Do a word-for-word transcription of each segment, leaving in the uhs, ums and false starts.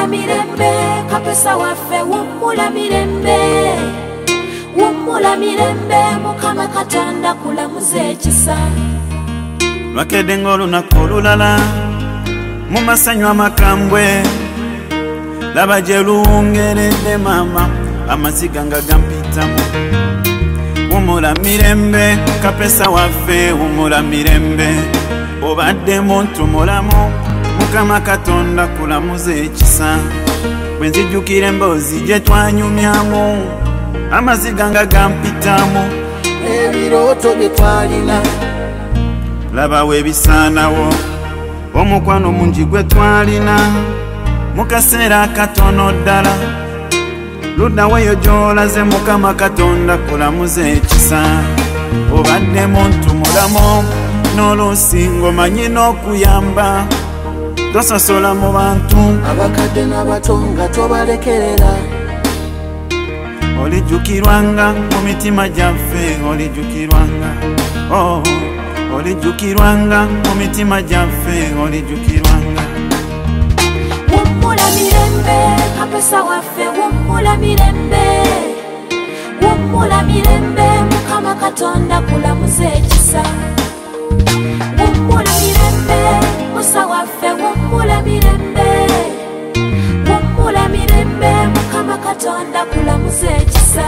Wummula mirembe kapesa waffe wummula mirembe Wummula mirembe Mukama Katonda kulamuza ekisa Lwakedde ng'olunaku olulala mu masanyu amakambwe laba gye luwungeredde maama amaziga nga gampitamu Wummula mirembe kapesa waffe wummula mirembe obadde muntu mulamu Mukama Katonda kulamuza ekisa bwe nzijjukira emboozi gye twanyumyamu amaziga nga gampitamu ebirooto bye twalina laba weebisaanawo omukwano mungi gwe twalina mu kaseera akatono ddala luddawo eyo gy'olaze Mukama Katonda kulamuza ekisa obadde muntu mulamu n'oluusi ng'omanyi n'okuyamba tososola mu bantu abakadde n'abato nga tobalekerera olijjukirwanga mu mitima gyaffe olijjukirwanga oh, olijjukirwanga mu mitima gyaffe olijjukirwanga Wummula mirembe kapesa waffe wummula mirembe Wummula mirembe Mukama Katonda kulamuza ekisa Wummula mirembe musa waffe wummula mirembe Wummula mirembe Mukama Katonda kulamuza ekisa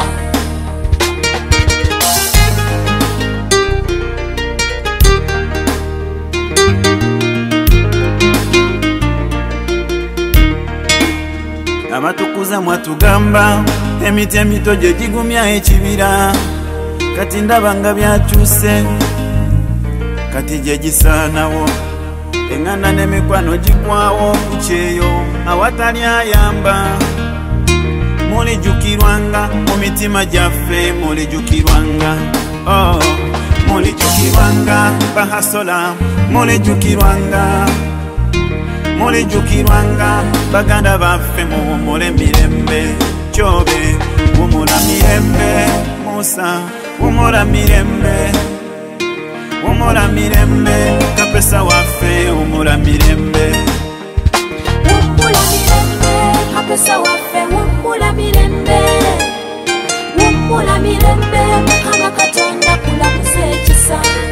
abatukuza mwatugamba emiti emito gye gigumya ekibira kati ndaba nga byakyuse kati gye gisaanawo eŋŋanda n'emikwano gigwawo ku kyeyo awatali ayamba mulijjukirwanga mu mitima gyaffe mulijjukirwanga oh, mulijjukirwanga bahasola mulijjukirwanga mulijjukirwanga baganda baffe muwummule mirembe Kyobe wummula mirembe Musa wummula mirembe wummula mirembe kapesa waffe wummula mirembe Wummula mirembe kapesa waffe wummula mirembe Wummula mirembe Mukama Katonda kulamuza ekisa